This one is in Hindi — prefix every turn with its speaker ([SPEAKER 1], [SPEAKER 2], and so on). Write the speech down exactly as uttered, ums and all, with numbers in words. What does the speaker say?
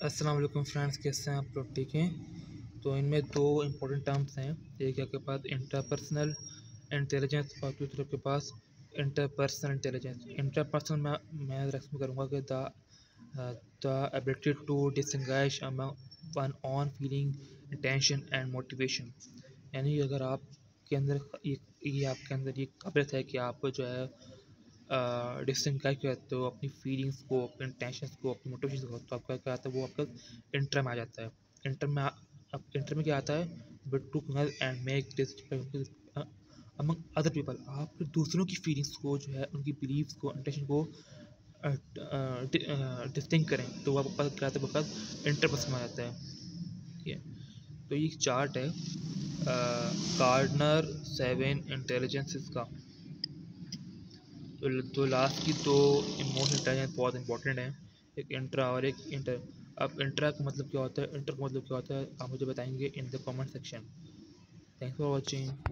[SPEAKER 1] अस्सलाम वालेकुम फ्रेंड्स, कैसे हैं आप लोग? ठीक हैं। तो इनमें दो इम्पोर्टेंट टर्म्स हैं। एक आपके पास इंटरपर्सनल इंटेलिजेंस और दूसरे के पास इंटरपर्सनल इंटेलिजेंस। इंटरपर्सनल मैं मैं रस्म करूँगा कि the the ability to distinguish among one on feeling, intention and motivation. यानी अगर आपके अंदर ये, ये आपके अंदर ये काबिलियत है कि आप जो है डिस्टिंग्विश करते हो अपनी फीलिंग्स को, अपने इंटेंशंस को, अपनी मोटिवेशन को, तो आपका क्या आता है, वो आपका इंटर में आ जाता है। इंटर में अब इंटर में क्या आता है, but to and make this among other people. आप दूसरों की फीलिंग्स को जो है, उनकी बिलीव्स को, इंटेंशन को डिस्टिंग करें, तो वो आपके पास क्या आता है, आपके पास इंटरपर्सन आ जाता है। ठीक है। तो ये चार्ट है गार्डनर सेवन इंटेलिजेंसेस का। तो तो लास्ट की दो इमोशनल इंटेलिजेंस बहुत इंपॉर्टेंट है, एक इंट्रा और एक इंटर। अब इंट्रा का मतलब क्या होता है, इंटर का मतलब क्या होता है, आप मुझे बताएंगे in the comment section. Thanks for watching.